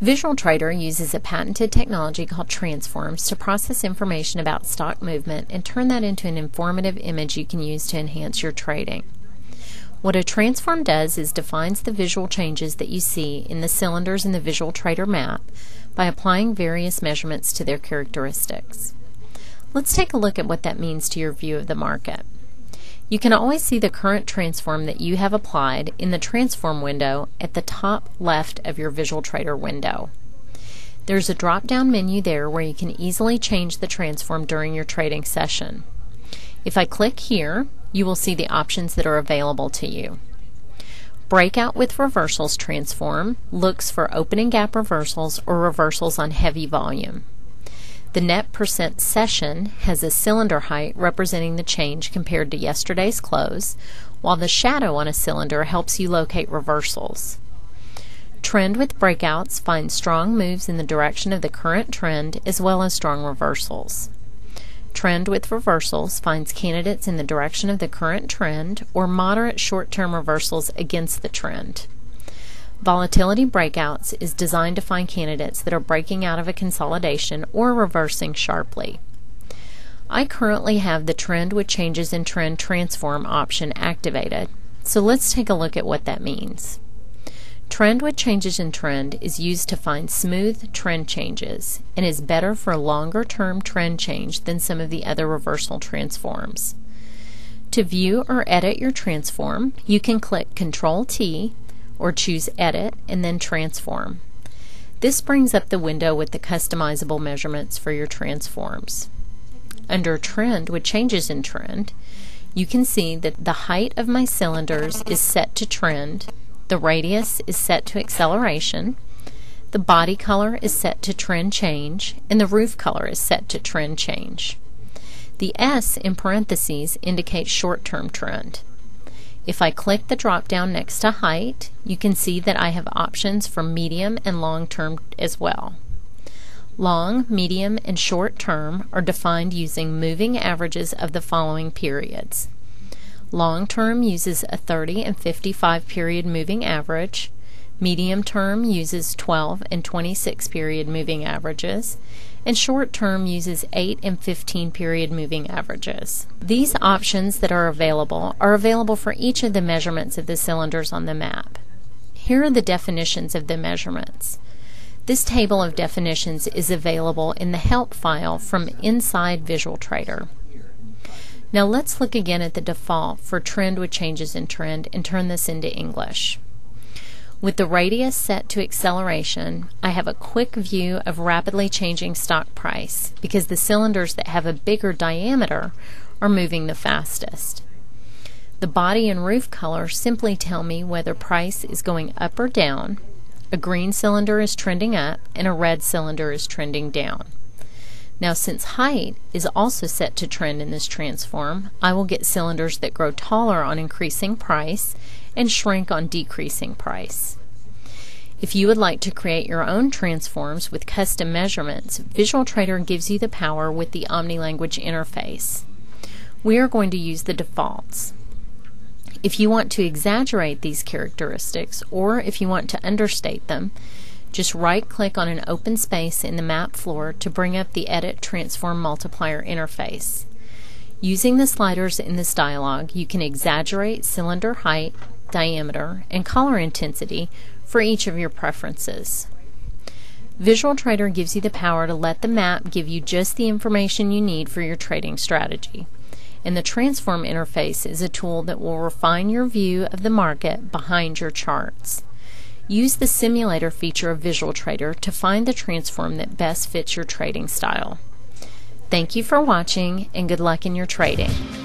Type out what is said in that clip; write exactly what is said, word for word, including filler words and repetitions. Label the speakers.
Speaker 1: VisualTrader uses a patented technology called transforms to process information about stock movement and turn that into an informative image you can use to enhance your trading. What a transform does is defines the visual changes that you see in the cylinders in the VisualTrader map by applying various measurements to their characteristics. Let's take a look at what that means to your view of the market. You can always see the current transform that you have applied in the transform window at the top left of your VisualTrader window. There's a drop-down menu there where you can easily change the transform during your trading session. If I click here, you will see the options that are available to you. Breakout with reversals transform looks for opening gap reversals or reversals on heavy volume. The net percent session has a cylinder height representing the change compared to yesterday's close, while the shadow on a cylinder helps you locate reversals. Trend with breakouts finds strong moves in the direction of the current trend as well as strong reversals. Trend with reversals finds candidates in the direction of the current trend or moderate short-term reversals against the trend. Volatility breakouts is designed to find candidates that are breaking out of a consolidation or reversing sharply. I currently have the Trend with Changes in Trend Transform option activated, so let's take a look at what that means. Trend with Changes in Trend is used to find smooth trend changes and is better for longer term trend change than some of the other reversal transforms. To view or edit your transform, you can click control T or choose Edit and then Transform. This brings up the window with the customizable measurements for your transforms. Under Trend with Changes in Trend, you can see that the height of my cylinders is set to trend, the radius is set to acceleration, the body color is set to trend change, and the roof color is set to trend change. The S in parentheses indicates short-term trend. If I click the drop-down next to height, you can see that I have options for medium and long-term as well. Long, medium, and short-term are defined using moving averages of the following periods. Long-term uses a thirty and fifty-five period moving average. Medium-term uses twelve and twenty-six period moving averages, and short-term uses eight and fifteen period moving averages. These options that are available are available for each of the measurements of the cylinders on the map. Here are the definitions of the measurements. This table of definitions is available in the help file from inside VisualTrader. Now let's look again at the default for Trend with Changes in Trend and turn this into English. With the radius set to acceleration, I have a quick view of rapidly changing stock price because the cylinders that have a bigger diameter are moving the fastest. The body and roof color simply tell me whether price is going up or down. A green cylinder is trending up and a red cylinder is trending down. Now, since height is also set to trend in this transform, I will get cylinders that grow taller on increasing price and shrink on decreasing price. If you would like to create your own transforms with custom measurements, VisualTrader gives you the power with the OmniLanguage interface. We are going to use the defaults. If you want to exaggerate these characteristics or if you want to understate them, just right-click on an open space in the map floor to bring up the Edit Transform Multiplier interface. Using the sliders in this dialog, you can exaggerate cylinder height, diameter, and color intensity for each of your preferences. VisualTrader gives you the power to let the map give you just the information you need for your trading strategy. And the Transform interface is a tool that will refine your view of the market behind your charts. Use the simulator feature of VisualTrader to find the transform that best fits your trading style. Thank you for watching and good luck in your trading.